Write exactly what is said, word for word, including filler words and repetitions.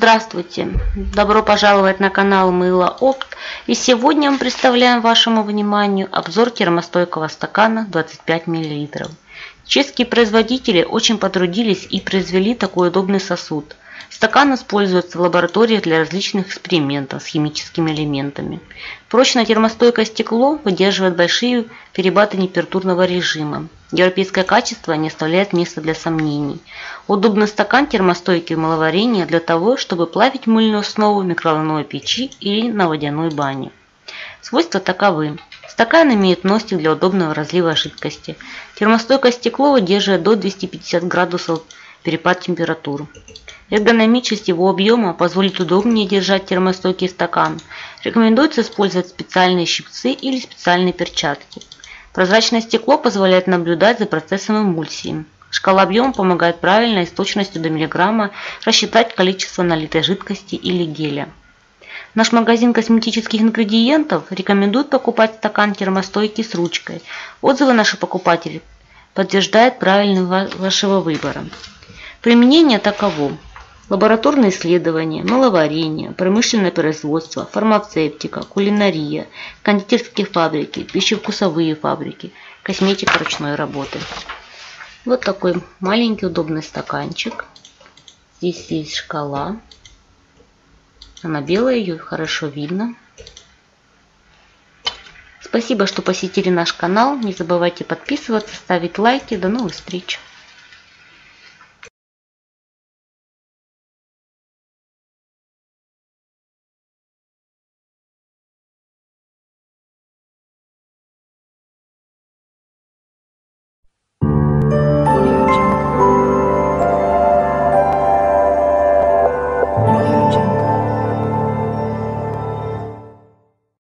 Здравствуйте! Добро пожаловать на канал Мыло Опт. И сегодня мы представляем вашему вниманию обзор термостойкого стакана двадцать пять миллилитров. Чешские производители очень потрудились и произвели такой удобный сосуд. Стакан используется в лабораториях для различных экспериментов с химическими элементами. Прочное термостойкое стекло выдерживает большие перепады температурного режима. Европейское качество не оставляет места для сомнений. Удобный стакан термостойкий в мыловарении для того, чтобы плавить мыльную основу в микроволновой печи или на водяной бане. Свойства таковы. Стакан имеет носик для удобного разлива жидкости. Термостойкое стекло выдерживает до двухсот пятидесяти градусов перепад температур. Эргономичность его объема позволит удобнее держать термостойкий стакан. Рекомендуется использовать специальные щипцы или специальные перчатки. Прозрачное стекло позволяет наблюдать за процессом эмульсии. Шкала объема помогает правильно и с точностью до миллиграмма рассчитать количество налитой жидкости или геля. Наш магазин косметических ингредиентов рекомендует покупать стакан термостойкий с ручкой. Отзывы наших покупателей подтверждают правильность вашего выбора. Применение таково: лабораторные исследования, мыловарение, промышленное производство, фармацевтика, кулинария, кондитерские фабрики, пищевкусовые фабрики, косметика ручной работы. Вот такой маленький удобный стаканчик. Здесь есть шкала. Она белая, ее хорошо видно. Спасибо, что посетили наш канал. Не забывайте подписываться, ставить лайки. До новых встреч!